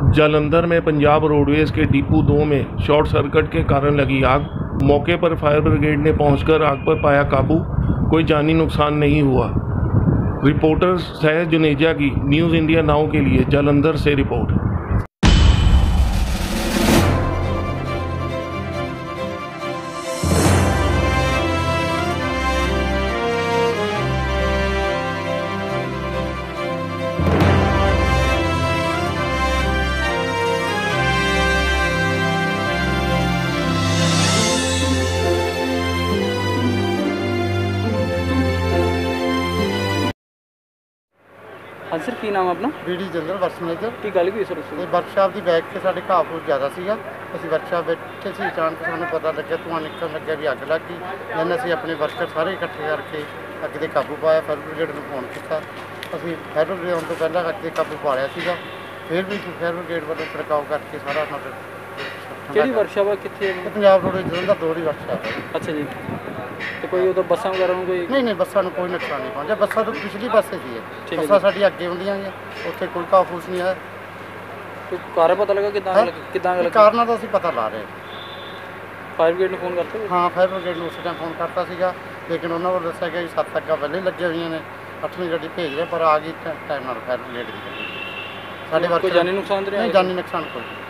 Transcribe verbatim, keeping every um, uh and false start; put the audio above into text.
जालंधर में पंजाब रोडवेज के डिपो दो में शॉर्ट सर्किट के कारण लगी आग। मौके पर फायर ब्रिगेड ने पहुंचकर आग पर पाया काबू। कोई जानी नुकसान नहीं हुआ। रिपोर्टर सहज जुनेजा की न्यूज़ इंडिया नाउ के लिए जालंधर से रिपोर्ट। हाँ सर, की नाम अपना? बीडी जनरल वर्ष मैनेजर। की गल की सर उस वर्कशाप की बैक से साढ़े घाह फूस ज़्यादा सीगा। ਅਸੀਂ वर्कशाप बैठे से अचानक ਸਾਨੂੰ पता लगे धुआं निकलਣ ਲੱਗਿਆ भी अग लग गई। then ਅਸੀਂ अपने वर्कर सारे इकट्ठे करके ਅੱਗ ਤੇ काबू पाया। फायर ब्रिगेड ਨੂੰ फोन किया। ਅਸੀਂ फायर ब्रिगेड आने तो पहला ਅੱਗ ਤੇ काबू पा लिया ਸੀਗਾ। फिर भी फायर ब्रिगेड ਵੱਲੋਂ छिड़काव करके सारा मतलब ਕਿਹੜੀ वर्कशाप है कितने? पंजाब रोड जलंधर दो ही वर्कशाप है। अच्छा जी, तो कोई उधर बसा वगैरह में कोई नहीं नहीं बसा में कोई नुकसान नहीं पहुंचा। बसा तो पिछली पासे सी है, बसा साड़ी अगे होंदियां ने, उत्थे कोई घाह फूस नहीं है। तो कारण पता लगा किदां किदां लगा? कारण तो असीं पता ला रहे हैं। फायर ब्रिगेड ने फोन करते? हाँ, फायर ब्रिगेड ने उस टाइम फोन करता सीगा, लेकिन उन्होंने को दस्सिया कि सत्त अग्गां पहले ही लगे हुई ने, अठवीं गड्डी भेज रहे पर आ गई टाइम नाल फायर ब्रिगेड की गड्डी। साडे वर्कर कोई जानी नुकसान तो नहीं? जानी नुकसान कोई।